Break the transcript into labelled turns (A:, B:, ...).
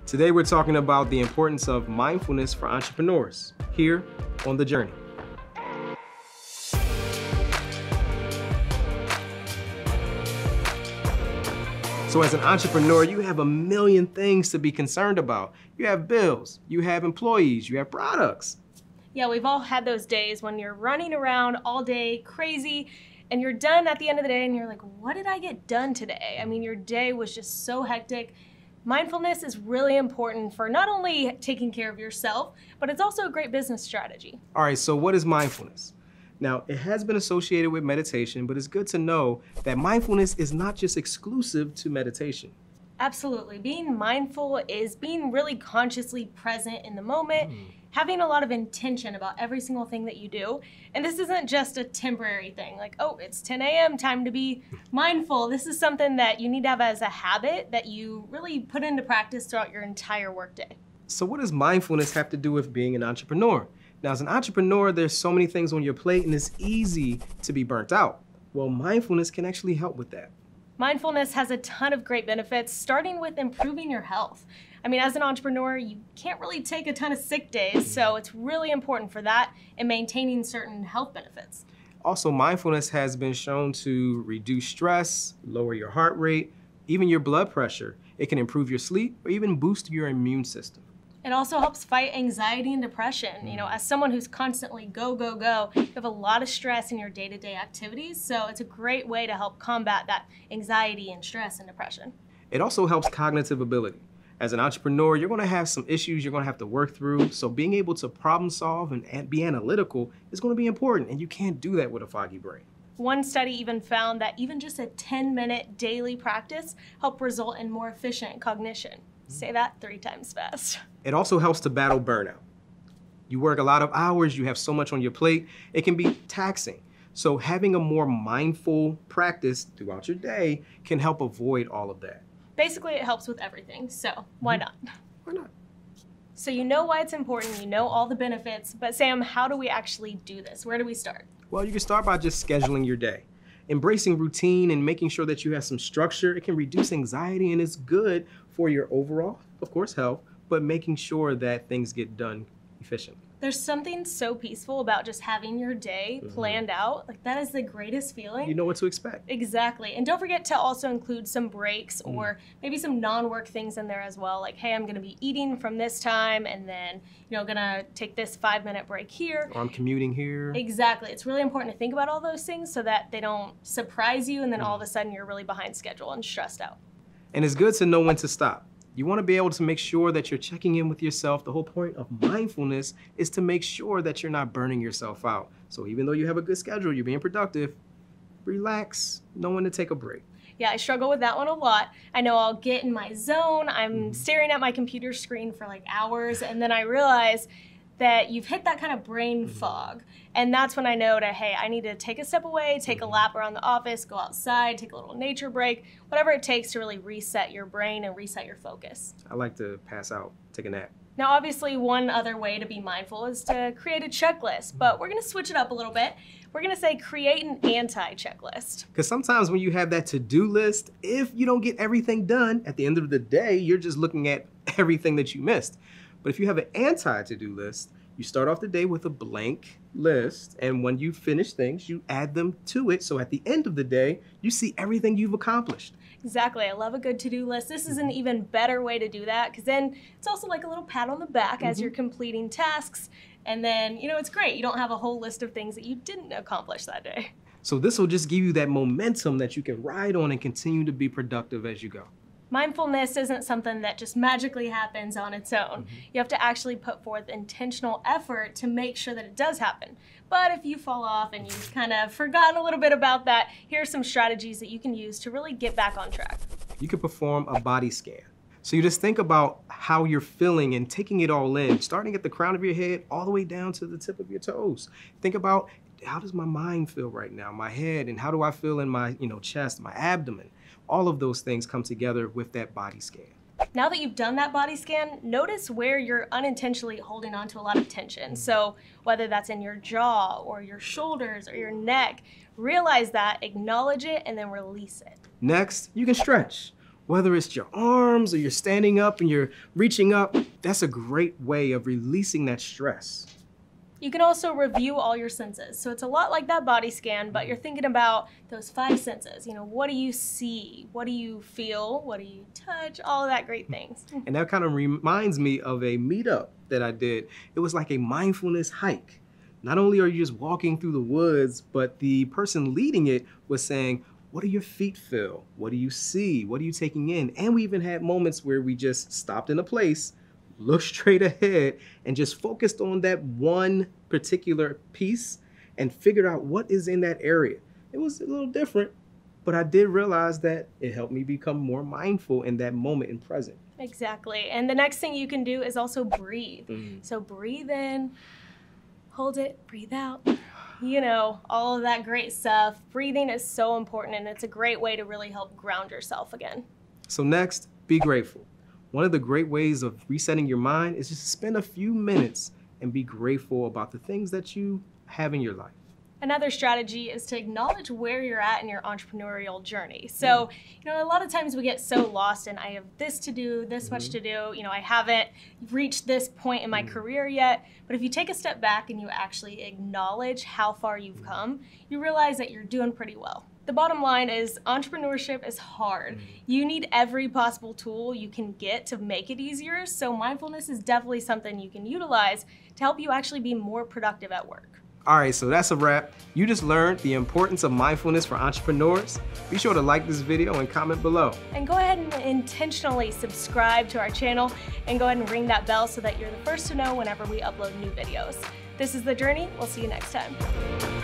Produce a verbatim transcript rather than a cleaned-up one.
A: Today we're talking about the importance of mindfulness for entrepreneurs here on The Journey. So as an entrepreneur, you have a million things to be concerned about. You have bills, you have employees, you have products.
B: Yeah, we've all had those days when you're running around all day crazy and you're done at the end of the day and you're like, what did I get done today? I mean, your day was just so hectic. Mindfulness is really important for not only taking care of yourself, but it's also a great business strategy.
A: All right, so what is mindfulness? Now, it has been associated with meditation, but it's good to know that mindfulness is not just exclusive to meditation.
B: Absolutely. Being mindful is being really consciously present in the moment, mm. having a lot of intention about every single thing that you do. And this isn't just a temporary thing, like, oh, it's ten a m, time to be mindful. This is something that you need to have as a habit that you really put into practice throughout your entire workday.
A: So what does mindfulness have to do with being an entrepreneur? Now, as an entrepreneur, there's so many things on your plate and it's easy to be burnt out. Well, mindfulness can actually help with that.
B: Mindfulness has a ton of great benefits, starting with improving your health. I mean, as an entrepreneur, you can't really take a ton of sick days, so it's really important for that and maintaining certain health benefits.
A: Also, mindfulness has been shown to reduce stress, lower your heart rate, even your blood pressure. It can improve your sleep or even boost your immune system.
B: It also helps fight anxiety and depression. You know, as someone who's constantly go, go, go, you have a lot of stress in your day-to-day activities, so it's a great way to help combat that anxiety and stress and depression.
A: It also helps cognitive ability. As an entrepreneur, you're gonna have some issues you're gonna have to work through, so being able to problem solve and be analytical is gonna be important, and you can't do that with a foggy brain.
B: One study even found that even just a ten minute daily practice helped result in more efficient cognition. Say that three times fast.
A: It also helps to battle burnout. You work a lot of hours, you have so much on your plate, it can be taxing. So having a more mindful practice throughout your day can help avoid all of that.
B: Basically, it helps with everything, so why not?
A: Why not?
B: So you know why it's important, you know all the benefits, but Sam, how do we actually do this? Where do we start?
A: Well, you can start by just scheduling your day. Embracing routine and making sure that you have some structure, it can reduce anxiety and it's good for your overall, of course, health, but making sure that things get done efficiently.
B: There's something so peaceful about just having your day mm-hmm. planned out. Like, that is the greatest feeling.
A: You know what to expect.
B: Exactly. And don't forget to also include some breaks mm. or maybe some non-work things in there as well. Like, hey, I'm gonna be eating from this time and then, you know, gonna take this five minute break here.
A: Or I'm commuting here.
B: Exactly. It's really important to think about all those things so that they don't surprise you and then mm. all of a sudden you're really behind schedule and stressed out.
A: And it's good to know when to stop. You want to be able to make sure that you're checking in with yourself. The whole point of mindfulness is to make sure that you're not burning yourself out. So even though you have a good schedule, you're being productive, relax, know when to take a break.
B: Yeah, I struggle with that one a lot. I know I'll get in my zone, I'm mm-hmm. staring at my computer screen for like hours, and then I realize that you've hit that kind of brain mm-hmm. fog. And that's when I know that, hey, I need to take a step away, take a lap around the office, go outside, take a little nature break, whatever it takes to really reset your brain and reset your focus.
A: I like to pass out, take a nap.
B: Now, obviously, one other way to be mindful is to create a checklist, but we're gonna switch it up a little bit. We're gonna say create an anti-checklist.
A: Because sometimes when you have that to-do list, if you don't get everything done, at the end of the day, you're just looking at everything that you missed. But if you have an anti-to-do list, you start off the day with a blank list, and when you finish things, you add them to it, so at the end of the day, you see everything you've accomplished.
B: Exactly. I love a good to-do list. This is an even better way to do that, because then it's also like a little pat on the back mm-hmm. as you're completing tasks, and then, you know, it's great. You don't have a whole list of things that you didn't accomplish that day.
A: So this will just give you that momentum that you can ride on and continue to be productive as you go.
B: Mindfulness isn't something that just magically happens on its own. Mm-hmm. You have to actually put forth intentional effort to make sure that it does happen. But if you fall off and you've kind of forgotten a little bit about that, here are some strategies that you can use to really get back on track.
A: You can perform a body scan. So you just think about how you're feeling and taking it all in, starting at the crown of your head all the way down to the tip of your toes. Think about, how does my mind feel right now, my head, and how do I feel in my, you know, chest, my abdomen? All of those things come together with that body scan.
B: Now that you've done that body scan, notice where you're unintentionally holding on to a lot of tension. So whether that's in your jaw or your shoulders or your neck, realize that, acknowledge it, and then release it.
A: Next, you can stretch. Whether it's your arms or you're standing up and you're reaching up, that's a great way of releasing that stress.
B: You can also review all your senses. So it's a lot like that body scan, but you're thinking about those five senses. You know, what do you see? What do you feel? What do you touch? All of that great things.
A: And that kind of reminds me of a meetup that I did. It was like a mindfulness hike. Not only are you just walking through the woods, but the person leading it was saying, what do your feet feel? What do you see? What are you taking in? And we even had moments where we just stopped in a place, looked straight ahead, and just focused on that one particular piece and figured out what is in that area. It was a little different, but I did realize that it helped me become more mindful in that moment and present.
B: Exactly. And the next thing you can do is also breathe.
A: Mm.
B: So breathe in, hold it, breathe out. You know, all of that great stuff. Breathing is so important, and it's a great way to really help ground yourself again.
A: So next, be grateful. One of the great ways of resetting your mind is just to spend a few minutes and be grateful about the things that you have in your life.
B: Another strategy is to acknowledge where you're at in your entrepreneurial journey. So, you know, a lot of times we get so lost in I have this to do, this mm-hmm. much to do, you know, I haven't reached this point in my mm-hmm. career yet. But if you take a step back and you actually acknowledge how far you've come, you realize that you're doing pretty well. The bottom line is entrepreneurship is hard. Mm-hmm. You need every possible tool you can get to make it easier. So mindfulness is definitely something you can utilize to help you actually be more productive at work.
A: All right, so that's a wrap. You just learned the importance of mindfulness for entrepreneurs. Be sure to like this video and comment below.
B: And go ahead and intentionally subscribe to our channel and go ahead and ring that bell so that you're the first to know whenever we upload new videos. This is The Journey. We'll see you next time.